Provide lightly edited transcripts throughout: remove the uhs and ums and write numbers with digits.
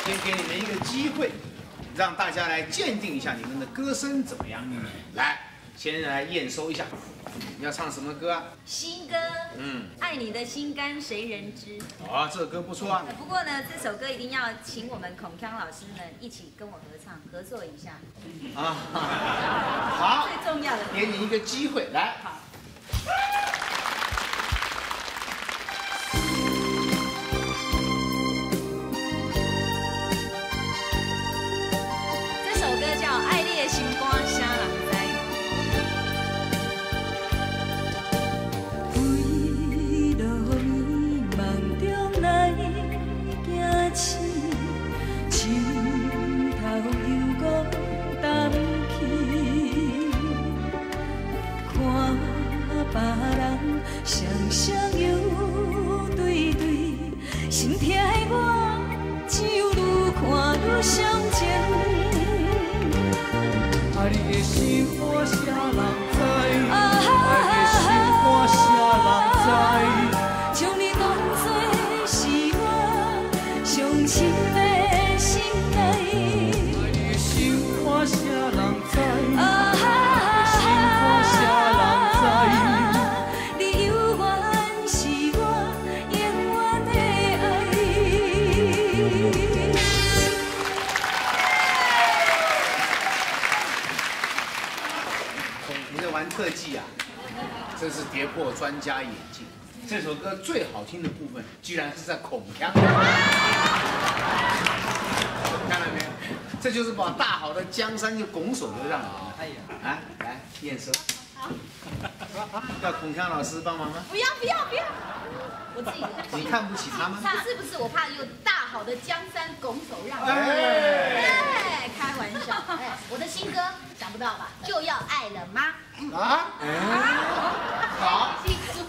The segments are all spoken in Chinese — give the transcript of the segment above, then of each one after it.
先给你们一个机会，让大家来鉴定一下你们的歌声怎么样。来，先来验收一下，你要唱什么歌啊？ 新歌，爱你的心肝谁人知？ 哦，这个歌不错啊。 不过呢，这首歌一定要请我们孔锵老师们一起跟我合唱，合作一下。 啊，好， 最重要的， 给你一个机会，来。 好。 心肝啥人知？ 归路迷梦中来行驶，树头幽谷淡去，看别人双双又对对，心痛的我只有愈看愈伤情。 爱你的心肝啥人知？爱你的心肝啥人知？将你当作是我上深的心内。爱你的心肝啥人知？爱你的心肝啥人知？你永远是我永远的爱。 玩特技啊，真是跌破专家眼镜。这首歌最好听的部分，居然是在孔锵。看到没有？这就是把大好的江山就拱手就让你了。哎呀，啊，来验收。好。要孔锵老师帮忙吗？ 不要，我自己来。 你看不起他吗？ 不是，我怕有大好的江山拱手让人。 哎， 开玩笑。哎，我的新歌想不到吧？就要爱了吗？ 啊，好。 记住。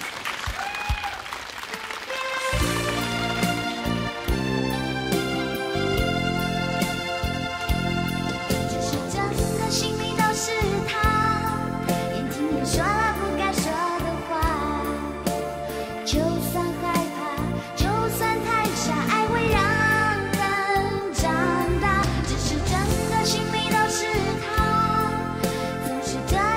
只是整个心里都是他，眼睛里说了不该说的话。就算害怕，就算太傻，爱会让人长大。只是整个心里都是他，总是这样。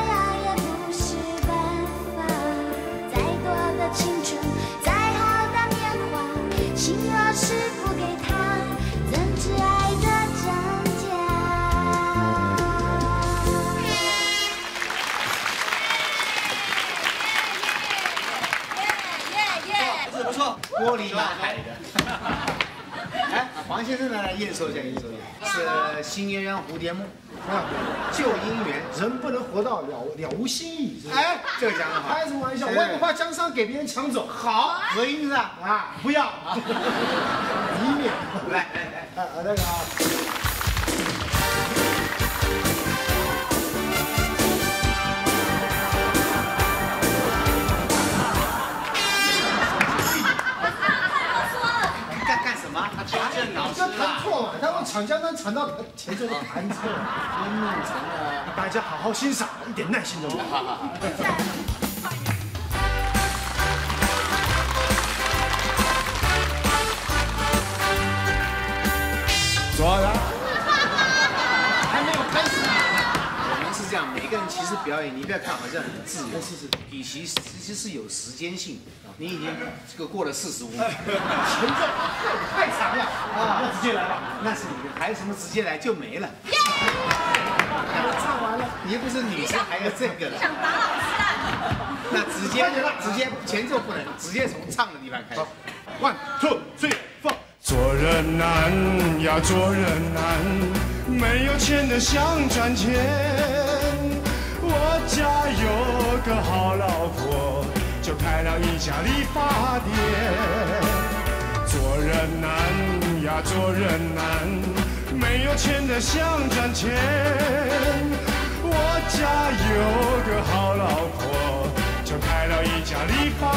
青春，再好的年华，心若是不给他，怎知爱的真假？ 不错，玻璃男孩的。来，黄先生来验收一下，是新鸳鸯蝴蝶梦啊，旧姻缘， 人不能活到了无新意。 哎，这个讲得好。 开什么玩笑？我也不怕江山给别人抢走。 好，合音的啊，不要，以免。 来， 那个啊。 这弹错了，他说抢江山抢到前奏都弹错了，弄成了。大家好好欣赏，一点耐心都没有。左来，还没有开始呢。 我们是这样，每个人其实表演，你不要看好像很自由，比其实是有时间性。 你已经这个过了45分， 前奏太长了啊！那直接来吧， 那是你的，还有什么直接来就没了。 唱完了， 你又不是女生，还有这个了。 想打老师啊？ 那直接前奏不能，直接从唱的地方开始。1、2、3、4。 做人难呀，做人难，没有钱的想赚钱。我家有个好老婆。 就开了一家理发店，做人难呀，做人难，没有钱的想赚钱。我家有个好老婆，就开了一家理发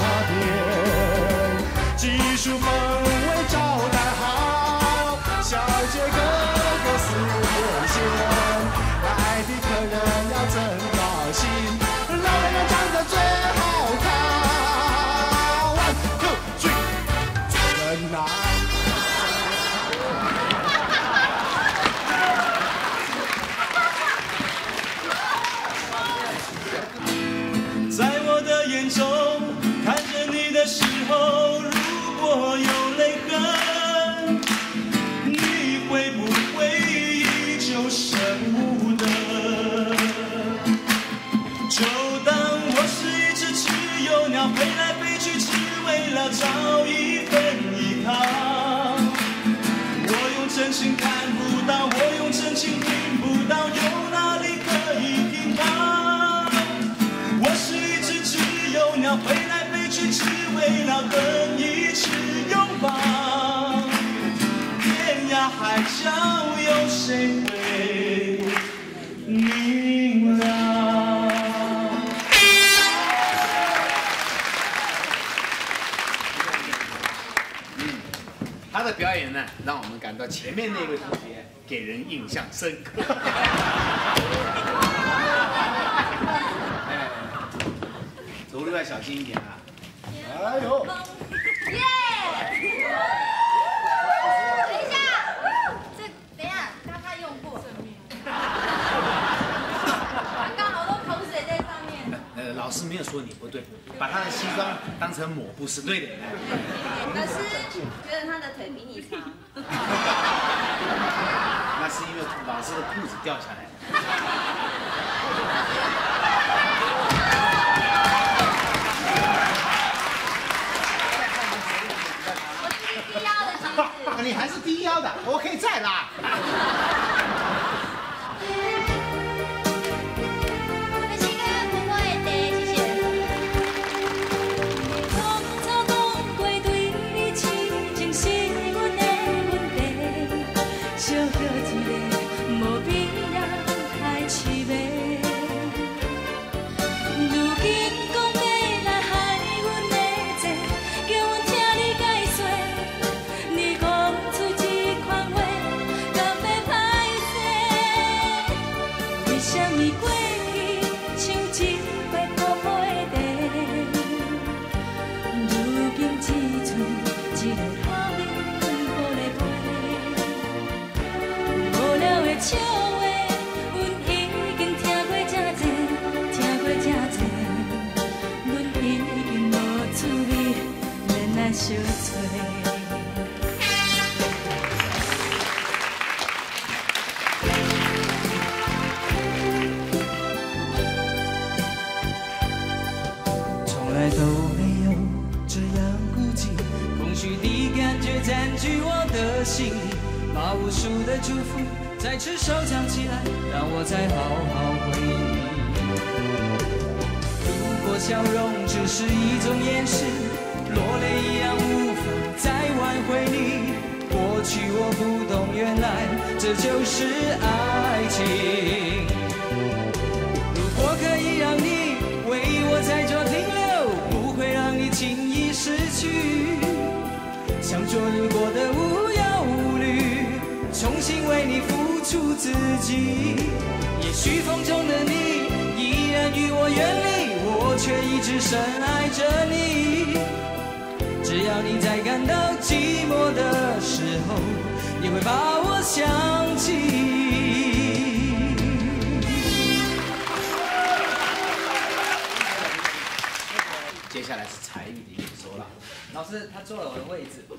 店，技术氛围招待好，小姐个个4、5线，来的客人要真高兴，老人家长得最好。 1、2、3，做人难。 真心看不到，我用真情听不到，有哪里可以听到？我是一只自由鸟，飞来飞去，只为了跟一起拥抱。天涯海角，有谁会明了？ 他的表演呢，让我们感到前面那位同学给人印象深刻。走路要小心一点啊！ 哎呦！ 耶！等一下，等一下，刚刚用过。刚好多口水在上面。 老师没有说你不对，把他的西装当成抹布是对的。 老师觉得他的腿比你长。 那是因为老师的裤子掉下来了。 低腰的裙子。 你还是低腰的，我可以再拉。 从来都没有这样孤寂，空虚的感觉占据我的心里，把无数的祝福再次收藏起来，让我再好好回忆。如果笑容只是一种掩饰，落泪一样无法再挽回你。过去我不懂，原来这就是爱情。如果可以让你为我在这停留，不会让你轻易失去。像昨日过的无忧无虑，重新为你付出自己。也许风中的你依然与我远离，我却一直深爱着你。只要你在感到寂寞的时候，你会把我想起。 接下来是才艺的演说了。 老师，他坐了我的位置。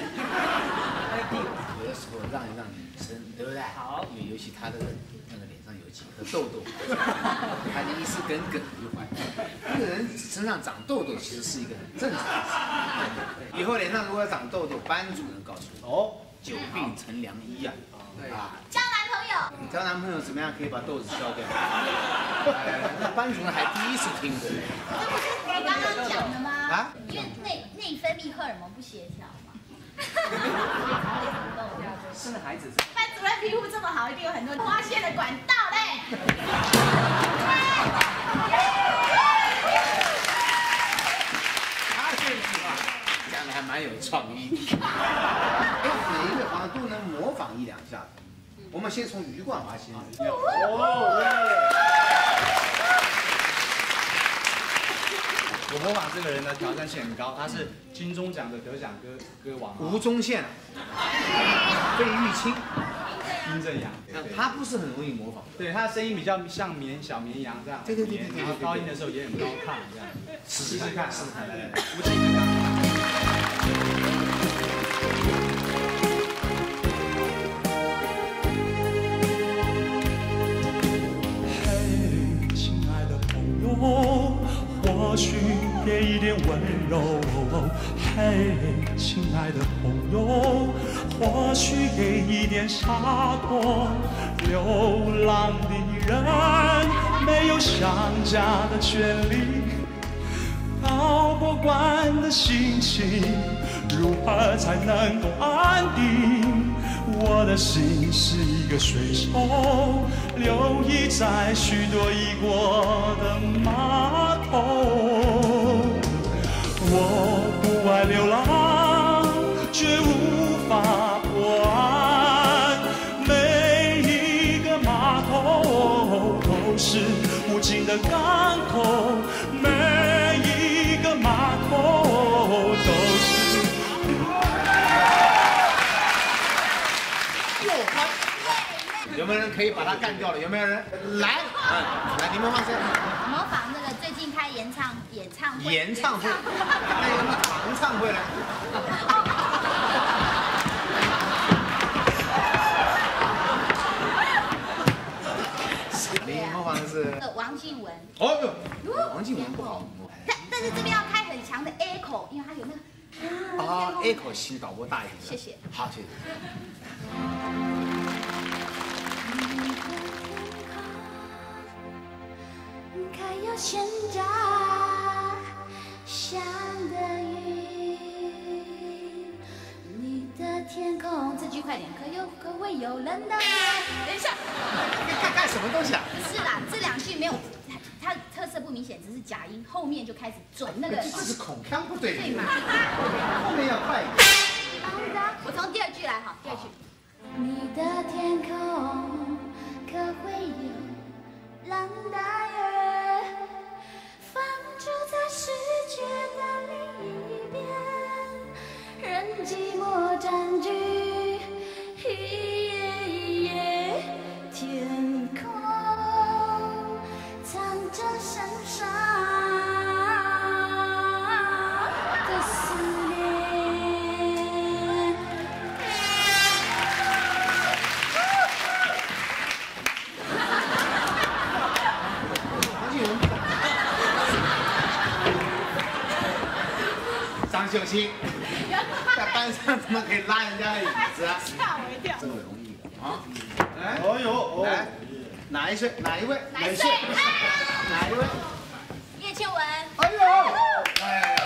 有的时候让一让女生，对不对？好。因为尤其她的那个脸上有几颗痘痘，她的一丝耿耿于怀。一个人身上长痘痘其实是一个很正常的事。以后脸上如果要长痘痘，班主任告诉我，哦，久病成良医啊。啊。 交男朋友。 交男朋友怎么样可以把痘子消掉？那班主任还第一次听过。 这不是你刚刚讲的吗？ 啊？ 因为内分泌荷尔蒙不协调嘛。 生的孩子。 班主任皮肤这么好，一定有很多花线的管道嘞。 他这句话讲的还蛮有创意的。每一个好像都能模仿一两下子。我们先从余冠华先生。 我模仿这个人的挑战性很高，他是金钟奖的得奖歌王吴宗宪、费玉清、 殷正阳。 他不是很容易模仿， 对，他的声音比较像小绵羊这样， 对， 然后高音的时候也很高亢这样。试试看，来，吴奇的看。 嘿，亲爱的朋友，或许别一点温柔。嘿，亲爱的朋友，或许给一点洒脱。流浪的人没有想家的权利，到不惯的心情，如何才能够安定？我的心是一个水手，留意在许多已过的码头。我不爱流浪，却无法破案。每一个码头都是无尽的港口，每一个码头都是。 有没有人可以把他干掉了？有没有人来？来，你模仿谁？ 模仿那个最近开演唱会。 演唱会，那有没有长唱会呢？你模仿的是王靖雯。 哦哟，王靖雯不好模仿。 但是这边要开很强的 echo， 因为它有那个。 啊 ，echo 请导播大一点。 谢谢。 好，谢谢。 开有鲜榨香的云，你的天空。 这句快点。 可会有人的？ 等一下。 干什么东西啊？ 不是啦，这2句没有，它特色不明显，只是假音，后面就开始准那个。 这是孔腔不对。 对嘛？ 后面要快一点。 我从第2句来哈，第2句。 你的天空可会有浪大儿，放逐在世界的另一边，任寂寞占据天空，藏着身上的思念。 张秀清在班上怎么可以拉人家的椅子啊？ 吓我一跳。 这么容易的啊！来， 哦呦， 来，哪一位？哪一位？哪一位？ 叶倩文。 哎呦！哎。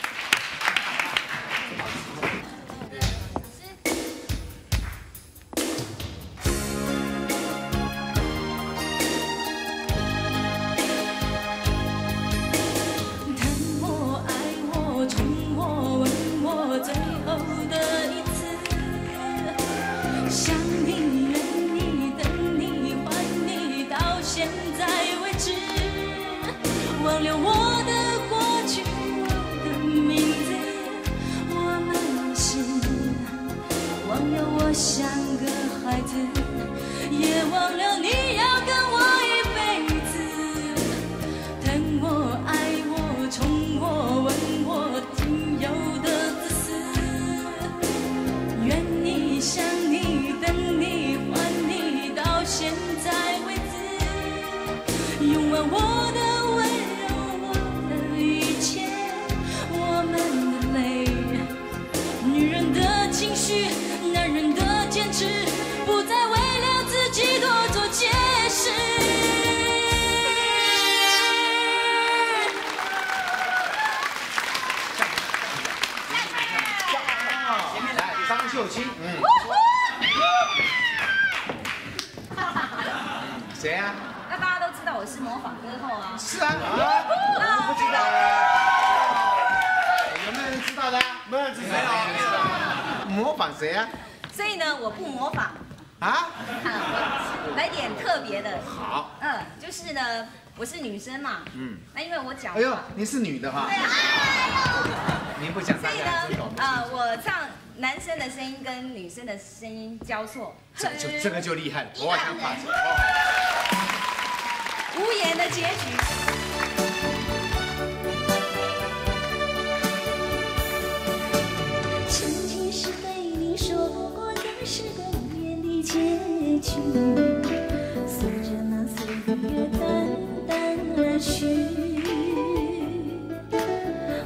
最后的一次，想你、怨你、等你、还你，到现在为止，忘了我的过去，我的名字，我们是，忘了我像个孩子，也忘了你要跟我一辈子，疼我、爱我、宠我、吻我，仅有的。想你，等你，还你，到现在为止，用完我的温柔，我的一切，我们的泪，女人的情绪，男人的坚持，不再为了自己多做解释。 张秀清，谁啊？ 那大家都知道我是模仿歌后啊。 是啊，我不知道。有没有人知道的？没有人知道。模仿谁啊？ 所以呢，我不模仿。 啊？ 来点特别的。 好。 就是呢，我是女生嘛。那因为我讲。 哎呦，你是女的哈。您不讲大家知道吗？ 我唱男生的声音跟女生的声音交错， 这个就厉害了，我想发现。 无言的结局。 曾经是对你说过的是个无言的结局，随着那岁月淡淡而去。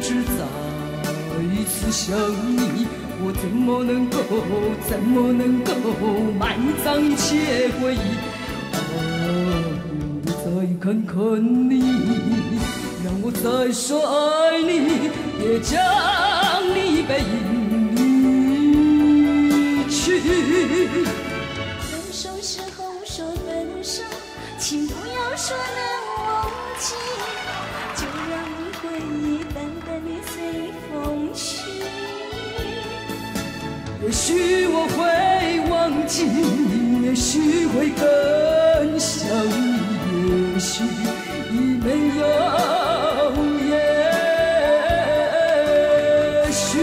知再次想你，我怎么能够埋葬一切回忆？我再看看你，让我再说爱你，也将你背离去。 分手时候说分手，请不要说能忘记，就让你回忆淡淡的随风去。 也许我会忘记，也许会更想你，也许没有，也许。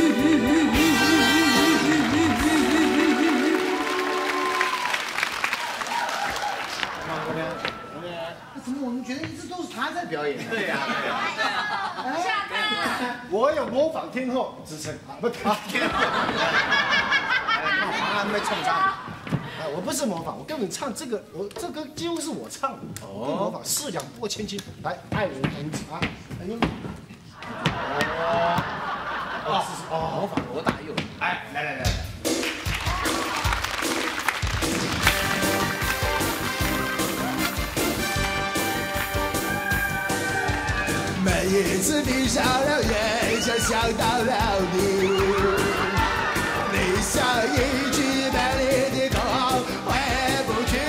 怎么我们觉得一直都是他在表演？ 对呀， 下课。 我有模仿天后之称啊，不天后。还没唱唱。我不是模仿，我根本唱这个，这歌几乎是我唱的。不模仿，四两拨千斤，来爱人同志啊，哎呦。 模仿罗大佑。 哎，来。 每一次闭上了眼，就想到了你，你像一句美丽的歌回不去。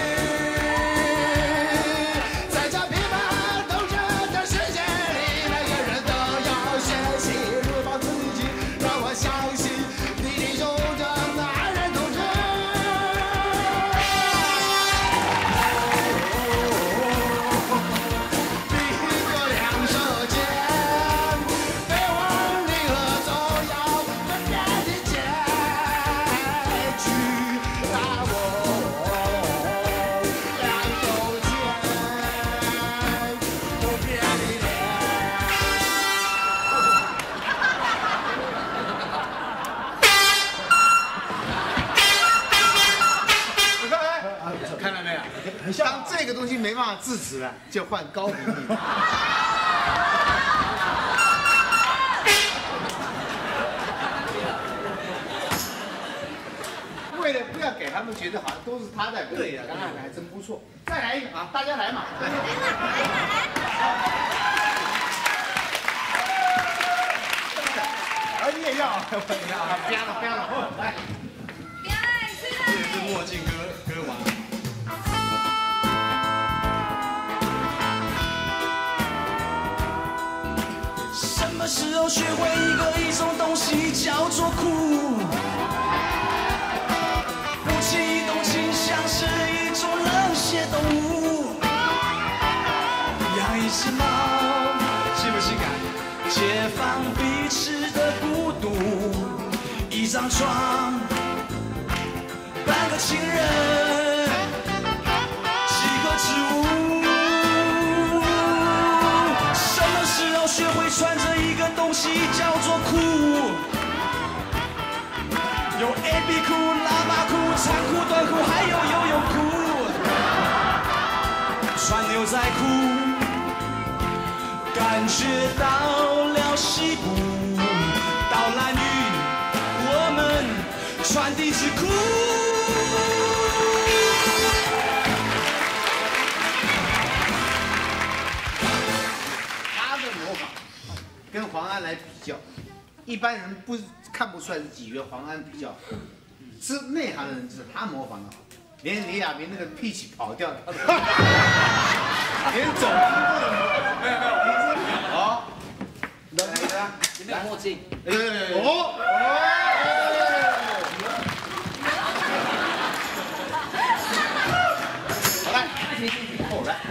在这平凡斗争的世界里，每个人都要学习如保自己，让我相信你中的爱人同志。 当这个东西没办法制止了，就换高比例。为了不要给他们觉得好像都是他在表演，刚刚还真不错。再来一个啊，大家来嘛！来。你也要？我也要。别了，来。 这也是墨镜歌王。 什么时候学会一种东西叫做哭？不轻易动情像是一种冷血动物，养一只猫， 性不性感？ 解放彼此的孤独，一张床，半个情人，几个植物。什么时候学会穿着一个东西叫做裤？有 AB 裤、喇叭裤、长裤、短裤，还有游泳裤。穿牛仔裤，感觉到了西部，到蓝屿，我们穿地质裤。 他的模仿跟黄安来比较，一般人看不出来是几个黄安比较好，是内行的人知道他模仿的好，连李亚明那个屁气跑掉，连走路都能模仿。没有，好，来一个， 有没有默契？ 哦。好来，后来。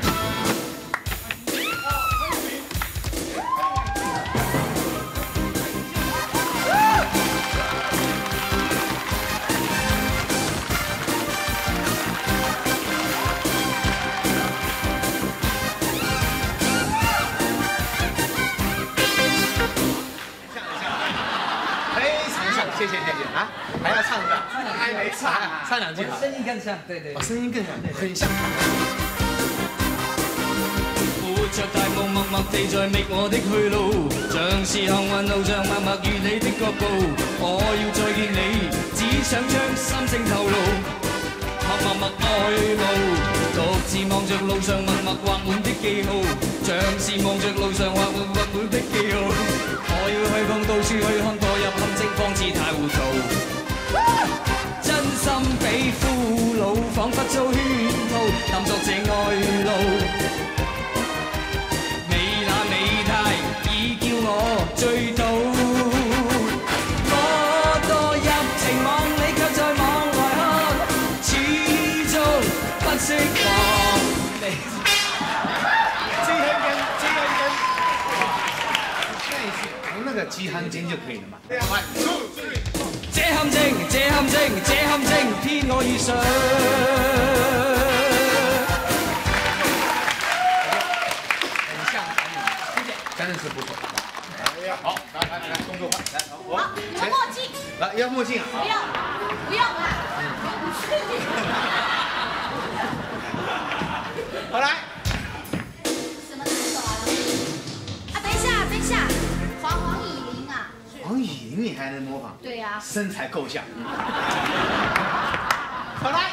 谢谢啊！还要唱的，还没唱， 唱两句，声音更像，对， 声音更像，很像。 不着大霧默默地在覓我的去路，像是幸運路上默默與你的腳步。我要再見你，只想將心聲透露。默默愛慕，獨自望着路上默默畫滿的記號，像是望着路上畫滿的記號。我要去碰到處去看，墮入陷阱方似太糊塗。真心比俘虜，彷彿遭圈套，淡作這愛路。你那美態已叫我醉倒。我墮入情網，你卻在網外看，始終不釋放你。 从那个鸡汤尖就可以了嘛。 這陷阱，這陷阱，這陷阱，偏我遇上。 真的是不错。好，来，动作快，来， 好，有墨镜。 来，要墨镜啊？ 不用啦。 好来。 什么动作啊？啊，等一下，黄以玲啊。 黄以玲你还能模仿？ 对呀。 身材够像。好来。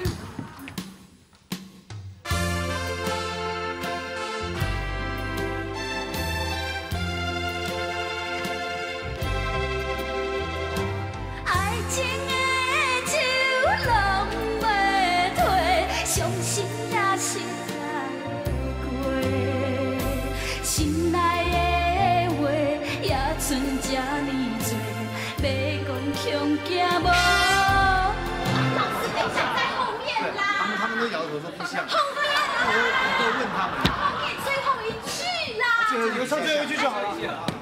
他们都摇头说不像。 后面啊！ 我都问他们。 后面最后一句啦。 你们唱最后一句就好了。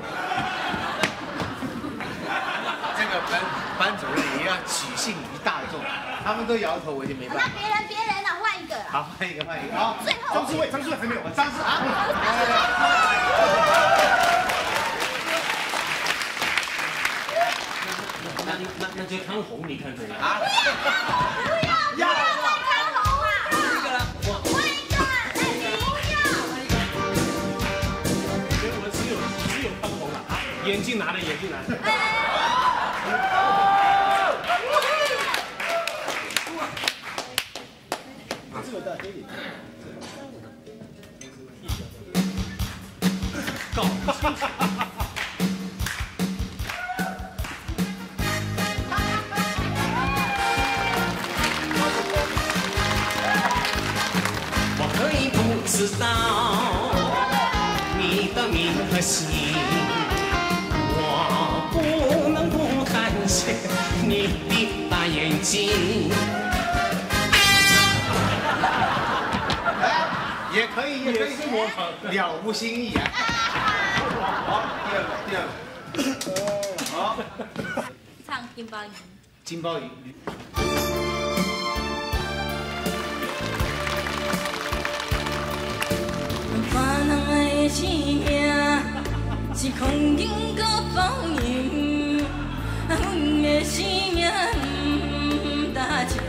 这个班主任也要取信于大众，他们都摇头，我就没办法。 那别人啊，换一个。 好，换一个。好， 最后。 张志伟还没有。 张志啊。 那就康红，你看可以啊？不要再康红啊！换一个了，换一个，哎，不要。 我只有康红了啊！眼镜拿的。 这个带黑脸。 搞不清楚。知道你的名和姓，我不能不看见你的大眼睛。 也可以是模仿，了无新意啊！好，第二个，好， 唱金包银。 金包银。 别人的生命是空境搁包银，阮的生命不值钱。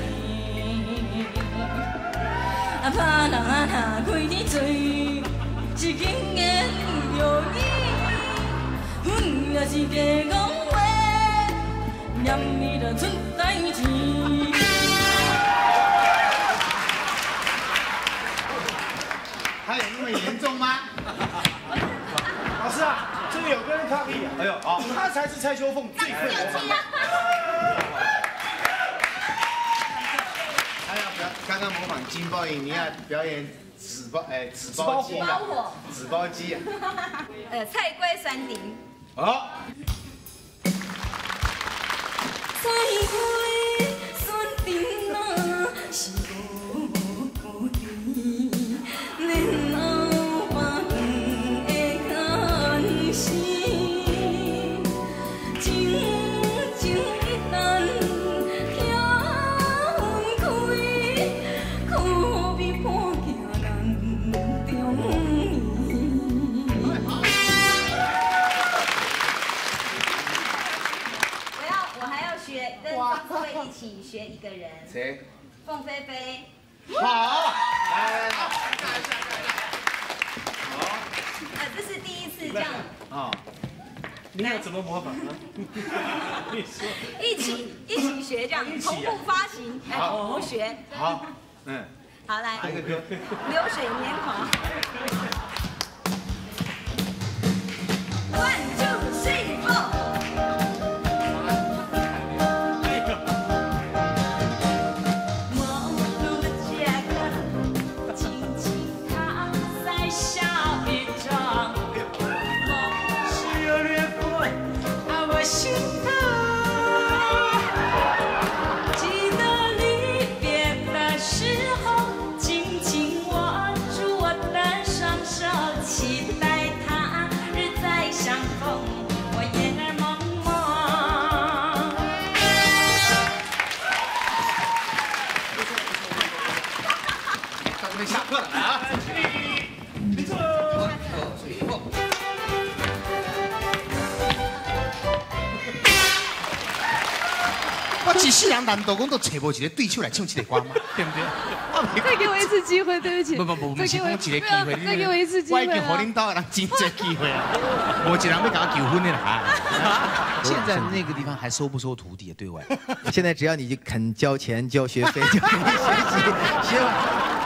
别人若开你嘴，是经验有意，阮若是假讲话，念伊就出代志。 还有那么严重吗？ 老师啊，这个有个人抗议啊！ 哎呦，好， 他才是蔡秋凤最会模仿。 他要刚刚模仿金包银，你要表演纸包鸡啊，纸包鸡啊。 菜龟山顶。 好。 菜龟山顶啊，是无故甜，莲藕花园的干丝，静静一旦听开，可比破镜难中我还要学跟方志伟一起学一个人。 谁？ 凤飞飞。 好，来，好。 这是第一次这样。 啊，你要怎么模仿呢？你说。 一起学这样，同步发行，哎，同学。 好，嗯。 好，来。 哪一个歌？ 流水年华。One two three four。 心疼，记得离别的时候，紧紧握住我的双手，期待他日再相逢，我眼儿蒙蒙。 到这边下课了啊！没错。 我一世人难道讲都找无一个对手来唱这个歌吗？对不对？ 再给我一次机会，对不起。 不，不是讲一个机会。 再给我一次机会。 我已经和领导人真多机会啊，无一人要跟我求婚的啦。 现在那个地方还收不收徒弟？对外，现在只要你肯交钱、交学费，就可以学习。行。